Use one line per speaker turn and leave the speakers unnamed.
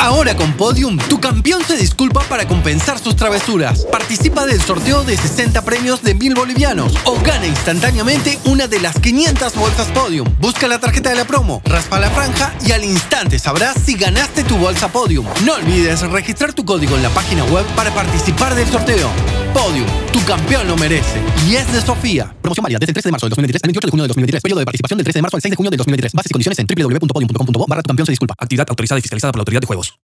Ahora con Podium, tu campeón se disculpa para compensar sus travesuras. Participa del sorteo de 60 premios de 1000 bolivianos o gana instantáneamente una de las 500 bolsas Podium. Busca la tarjeta de la promo, raspa la franja y al instante sabrás si ganaste tu bolsa Podium. No olvides registrar tu código en la página web para participar del sorteo. Podium, tu campeón lo merece. Y es de Sofía.
Promoción válida desde el 13 de marzo del 2023 al 28 de junio del 2023. Periodo de participación del 13 de marzo al 6 de junio del 2023. Bases y condiciones en www.podium.com.bo/tu campeón se disculpa. Actividad autorizada y fiscalizada por la Autoridad de Juegos.